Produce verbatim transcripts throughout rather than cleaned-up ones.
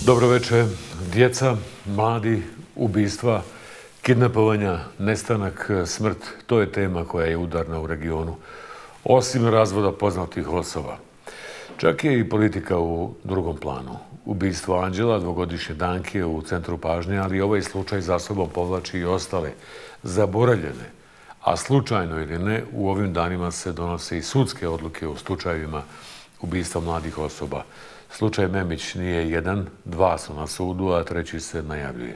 Dobro večer. Djeca, mladi, ubistva, kidnapovanja, nestanak, smrt, to je tema koja je udarna u regionu. Osim razvoda poznatih osoba. Čak je i politika u drugom planu. Ubistvo Anđela, dvogodišnje Danke, u centru pažnje, ali ovaj slučaj za sobom povlači i ostale zaboravljene. A slučajno ili ne, u ovim danima se donose i sudske odluke u slučajevima ubistva mladih osoba. Slučaj Memić nije jedan, dva su na sudu, a treći se najavljuje.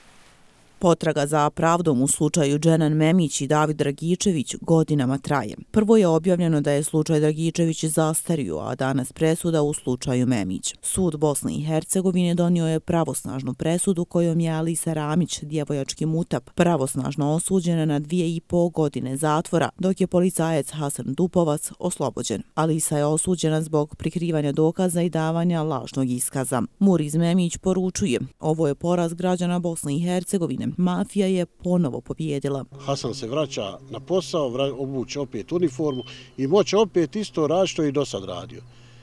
Potraga za pravdom u slučaju Dženan Memić i David Dragičević godinama traje. Prvo je objavljeno da je slučaj Dragičević zastario, a danas presuda u slučaju Memić. Sud Bosne i Hercegovine donio je pravosnažnu presudu kojom je Alisa Ramić, djevojački mutap, pravosnažno osuđena na dvije i pol godine zatvora, dok je policajac Hasan Dupovac oslobođen. Alisa je osuđena zbog prikrivanja dokaza i davanja lažnog iskaza. Muriz Memić poručuje: ovo je poraz građana Bosne i Hercegovine. Mafija je ponovo pobjedila. Hasan se vraća na posao, obuće opet uniformu i moće opet isto raditi što je i do sad radio.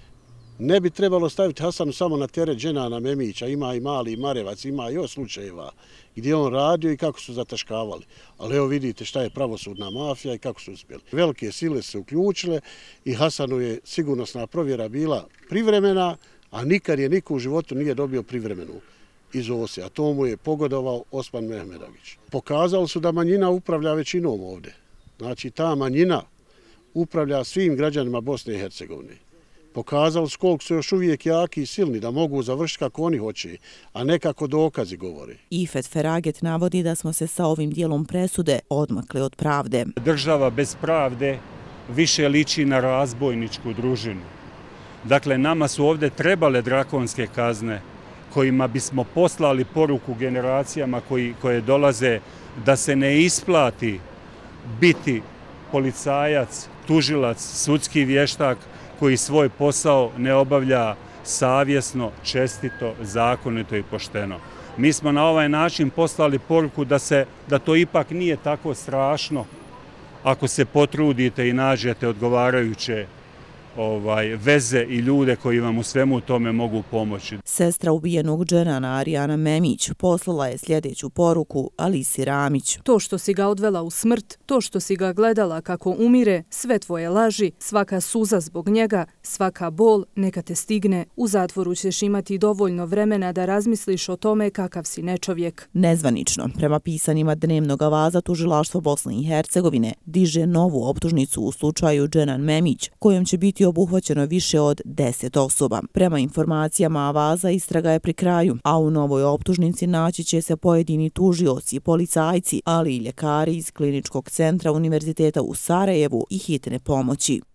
Ne bi trebalo staviti Hasanu samo na teret Dženana Memića, ima i Mali Marevac, ima još slučajeva gdje on radio i kako su zataškavali. Ali evo vidite šta je pravosudna mafija i kako su uspjeli. Velike sile su se uključile i Hasanu je sigurnosna provjera bila privremena, a nikad je niko u životu nije dobio privremenu iz Osije, a to mu je pogodovao Osman Mehmedović. Pokazali su da manjina upravlja većinom ovdje. Znači, ta manjina upravlja svim građanima Bosne i Hercegovine. Pokazali su koliko su još uvijek jaki i silni, da mogu završiti kako oni hoće, a ne kako dokazi govore. Ifet Feraget navodi da smo se sa ovim dijelom presude odmakli od pravde. Država bez pravde više liči na razbojničku družinu. Dakle, nama su ovdje trebale drakonske kazne kojima bismo poslali poruku generacijama koji, koje dolaze da se ne isplati biti policajac, tužilac, sudski vještak koji svoj posao ne obavlja savjesno, čestito, zakonito i pošteno. Mi smo na ovaj način poslali poruku da, se, da to ipak nije tako strašno ako se potrudite i nađete odgovarajuće Ovaj, veze i ljude koji vam u svemu tome mogu pomoći. Sestra ubijenog Dženana Arijana Memić poslala je sljedeću poruku Alisi Ramić. To što si ga odvela u smrt, to što si ga gledala kako umire, sve tvoje laži, svaka suza zbog njega, svaka bol neka te stigne. U zatvoru ćeš imati dovoljno vremena da razmisliš o tome kakav si nečovjek. Nezvanično, prema pisanjima dnevnog avaza, tužilaštvo Bosne i Hercegovine diže novu optužnicu u slučaju Dženan Memić, kojom će biti obuhvaćeno više od deset osoba. Prema informacijama avaza, istraga je pri kraju, a u novoj optužnici naći će se pojedini tužioci i policajci, ali i ljekari iz kliničkog centra Univerziteta u Sarajevu i hitne pomoći.